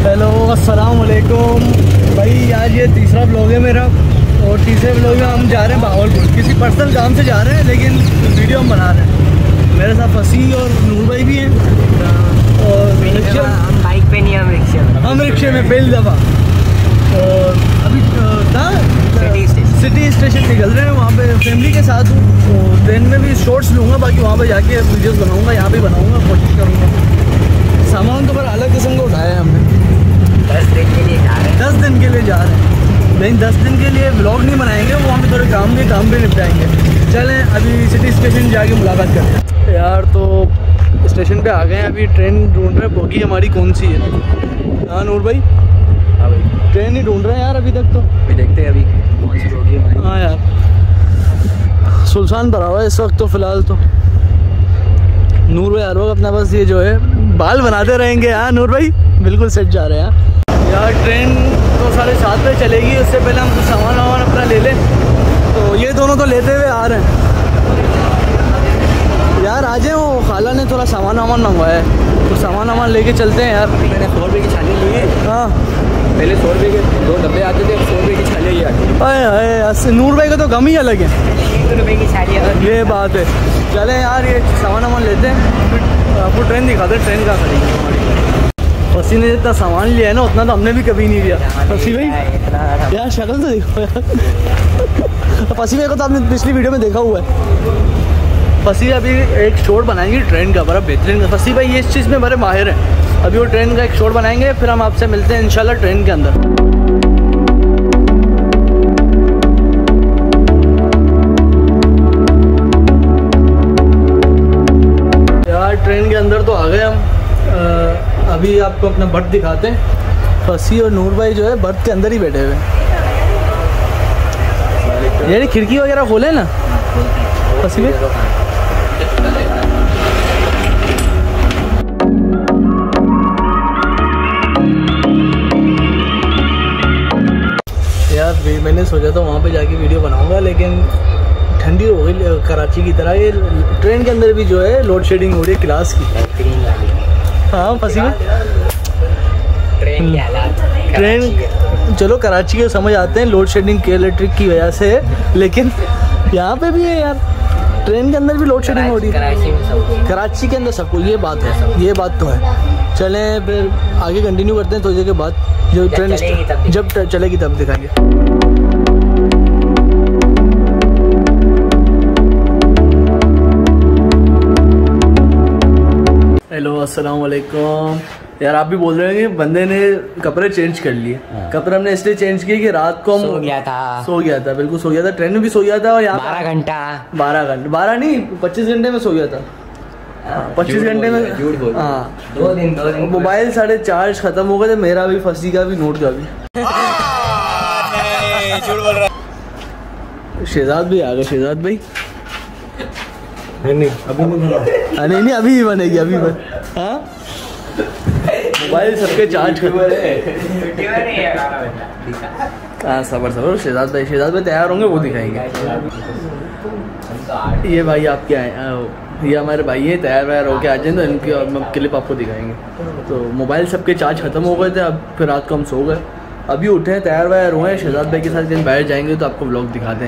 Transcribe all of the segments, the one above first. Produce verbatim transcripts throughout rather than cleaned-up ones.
Hello अस्सलाम वालेकुम भाई, आज ये तीसरा ब्लॉग है मेरा और तीसरे ब्लॉग में हम जा रहे हैं भावलपुर। किसी पर्सनल काम से जा रहे हैं लेकिन वीडियो हम बना रहे हैं। मेरे साथ फसी और नूर भाई भी हैं और हम बाइक पे नहीं, हम रिक्शे में हम रिक्शे में पहली दफ़ा। और अभी कहाँ सिटी स्टेशन सिटी स्टेशन निकल रहे हैं, वहाँ पे फैमिली के साथ हूँ। तो ट्रेन में भी शॉर्ट्स लूँगा, बाकी वहाँ पे जाके वीडियोस बनाऊँगा, यहाँ भी बनाऊँगा, कोशिश करूँगा। सामान तो पर अलग किस्म का उठाया है हमने। दस दिन के लिए जा रहे हैं दस दिन के लिए जा रहे हैं, नहीं दस दिन के लिए व्लॉग नहीं बनाएंगे, वो हमें थोड़े काम के काम भी निपटाएंगे। चलें अभी सिटी स्टेशन जाके मुलाकात करते हैं। यार तो स्टेशन पे आ गए हैं, अभी ट्रेन ढूंढ रहे हैं, बोगी हमारी कौन सी है। हाँ नूर भाई, हाँ भाई ट्रेन ही ढूंढ रहे हैं यार अभी तक तो। अभी देखते हैं अभी कौन सी बोगी हमारी। हाँ यार सुल्तान भरा हुआ है इस वक्त तो फ़िलहाल तो। नूर भाई हर वक्त अपना बस ये जो है बाल बनाते रहेंगे। हाँ नूर भाई बिल्कुल सेट जा रहे हैं यार। ट्रेन तो साढ़े सात बजे चलेगी, उससे पहले हम सामान वामान अपना ले लें। तो ये दोनों तो लेते हुए आ रहे हैं यार। आ जाए, वो खाला ने थोड़ा सामान वामान मंगवाया है तो सामान वामान लेके चलते हैं यार। मैंने सौ रुपये की छाले ली है। हाँ पहले सौ रुपये के दो डब्बे आते थे, अब सौ रुपये की छाले ही आती है। अरे अरे नूर भाई का तो गम ही अलग है, एक रुपये की छाली है। ये बात है। चले यार ये सामान वामान लेते हैं, फिर आपको ट्रेन दिखाते हैं ट्रेन का खरीदी हमारी। फसी ने जितना सामान लिया है ना उतना तो हमने भी कभी नहीं लिया। फसी भाई यार शक्ल तो देखो यार। फसी भाई को तो आपने पिछली वीडियो में देखा हुआ है। फसी अभी एक शॉट बनाएंगे ट्रेन का, बड़ा बेहतरीन। फसी भाई ये इस चीज़ में बड़े माहिर हैं। अभी वो ट्रेन का एक शॉट बनाएंगे, फिर हम आपसे मिलते हैं इंशाल्लाह ट्रेन के अंदर। यार ट्रेन के अंदर तो आ गए हम। आ, अभी आपको अपना बर्थ दिखाते हैं। फसी और नूर भाई जो है बर्थ के अंदर ही बैठे हुए हैं। यानी खिड़की वगैरह खोले ना फसी भाई। यार मैंने सोचा था वहाँ पे जाके वीडियो बनाऊंगा, लेकिन ठंडी हो गई कराची की तरह। ये ट्रेन के अंदर भी जो है लोड शेडिंग हो रही है क्लास की। हाँ फसी में ट्रेन के हालात, ट्रेन चलो कराची के समझ आते हैं, लोड शेडिंग के इलेक्ट्रिक की वजह से, लेकिन यहाँ पे भी है यार। ट्रेन के अंदर भी लोड शेडिंग हो रही है कराची में सब, कराची के अंदर सब कुछ। ये बात है, ये बात तो है। चलें फिर आगे कंटिन्यू करते हैं थोड़ी देर के बाद, जो ट्रेन जब चलेगी तब दिखाएंगे। हेलो अस्सलाम वालेकुम। यार आप भी बोल रहे हैं कि बंदे ने कपड़े चेंज कर लिए। कपड़े हमने इसलिए चेंज किए कि रात को हम सो गया था सो गया था बिल्कुल सो गया था। ट्रेन में भी सो गया था और यहाँ बारह घंटा बारह घंटे बारह नहीं पच्चीस घंटे में सो गया था। पच्चीस घंटे में झूठ बोल। हाँ दो दिन दो दिन मोबाइल साढ़े चार्ज खत्म हो गए थे, मेरा भी, फसी का भी, नोट का भी। शहजाद भी आ गए। शहजाद भाई नहीं अभी नहीं बना। नहीं नहीं अभी ही बनेगी, अभी बन। हाँ मोबाइल सबके चार्ज खत्म। हाँ सबर सबर शहजाद भाई शहजाद भाई तैयार होंगे वो दिखाएंगे। ये भाई आपके आए, ये हमारे भाई हैं, तैयार वैयार होके आ जाए तो इनकी क्लिप आपको दिखाएंगे। तो मोबाइल सबके चार्ज खत्म हो गए थे, अब फिर रात को हम सो गए, अभी उठे हैं, तैयार वैयार हुए हैं। शहजाद भाई के साथ कहीं बाहर जाएंगे तो आपको व्लॉग दिखाते हैं।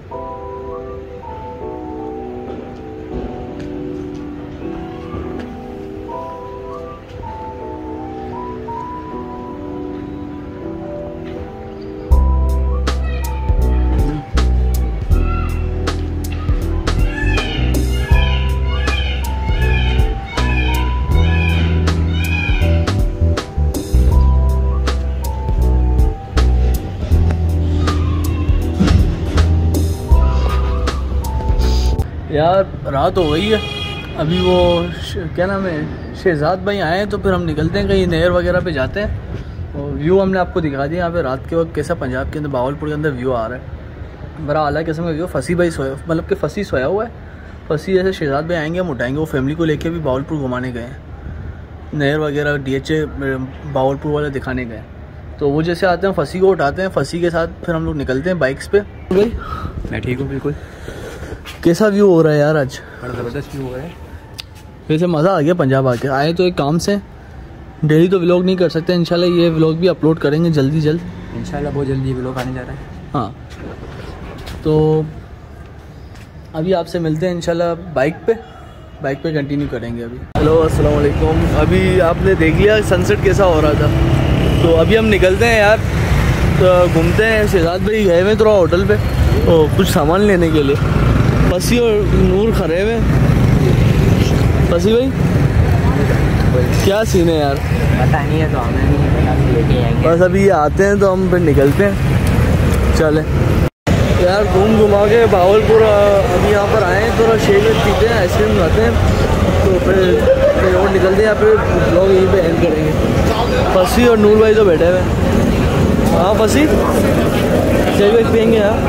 यार रात हो गई है, अभी वो क्या नाम है शहजाद भाई आए हैं तो फिर हम निकलते हैं कहीं नहर वगैरह पे जाते हैं। और व्यू हमने आपको दिखा दिया यहाँ पे रात के वक्त कैसा पंजाब के अंदर भावलपुर के अंदर व्यू आ रहा है। बड़ा आला किस्म का व्यू। फसी भाई सोया, मतलब कि फसी सोया हुआ है। फसी जैसे शहजाद भाई आएंगे हम उठाएंगे। वो फैमिली को लेके भी भावलपुर घुमाने गए हैं, नहर वगैरह डी एच ए भावलपुर वाले दिखाने गए। तो वो जैसे आते हैं फसी को उठाते हैं, फसी के साथ फिर हम लोग निकलते हैं बाइक्स पे। भाई मैं ठीक हूँ बिल्कुल। कैसा व्यू हो रहा है यार आज? बड़ा ज़बरदस्त व्यू हो रहा है। वैसे मज़ा आ गया पंजाब आके। आए तो एक काम से डेली तो व्लॉग नहीं कर सकते, इंशाल्लाह ये व्लॉग भी अपलोड करेंगे जल्दी जल्द इंशाल्लाह, बहुत जल्दी व्लॉग आने जा रहा है। हाँ, तो अभी आपसे मिलते हैं इंशाल्लाह बाइक पे बाइक पे कंटिन्यू करेंगे अभी। हेलो अस्सलाम वालेकुम। अभी आपने देख लिया सनसेट कैसा हो रहा था, तो अभी हम निकलते हैं यार, तो घूमते हैं। शहजाद भाई गए हुए थोड़ा होटल पे तो कुछ सामान लेने के लिए। फसी और नूर खड़े हुए। फसी भाई क्या सीन है यार? पता नहीं है तो हमें लेके आएंगे। बस अभी ये आते हैं तो हम फिर निकलते हैं। चले यार, घूम घुमा के भावलपुर अभी यहाँ पर आए हैं, थोड़ा शेक वेक पीते हैं, आइसक्रीम खाते हैं, तो फिर फिर और निकलते हैं। यहाँ पे लोग यहीं पे एंड करेंगे। फसी और नूर भाई तो बैठे हुए हैं। हाँ फसी, शेक वेक पियेंगे यार।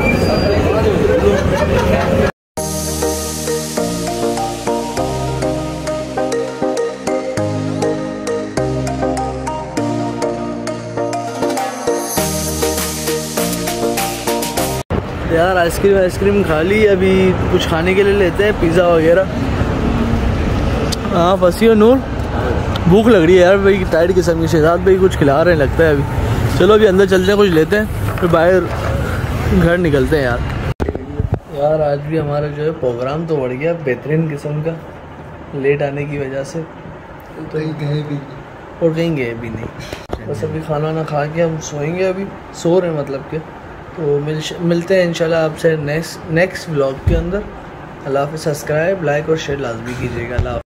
यार आइसक्रीम आइसक्रीम खा ली, अभी कुछ खाने के लिए लेते हैं, पिज़्ज़ा वगैरह। हाँ फसी और नूर, भूख लग रही है यार भाई, टाइट किस्म की। शहजाद भाई कुछ खिला रहे हैं लगता है अभी। चलो अभी अंदर चलते हैं, कुछ लेते हैं, फिर बाहर घर निकलते हैं यार। यार आज भी हमारा जो है प्रोग्राम तो बढ़ गया बेहतरीन किस्म का, लेट आने की वजह से तो कहीं गए भी और कहीं गए भी नहीं। बस अभी खाना वाना खा के हम सोएंगे, अभी सो रहे हैं मतलब के। तो मिल मिलते हैं इंशाल्लाह आपसे नेक्स्ट नेक्स्ट व्लॉग के अंदर। अल्लाह हाफ़िज़। सब्सक्राइब, लाइक और शेयर लाजमी कीजिएगा। अल्लाह।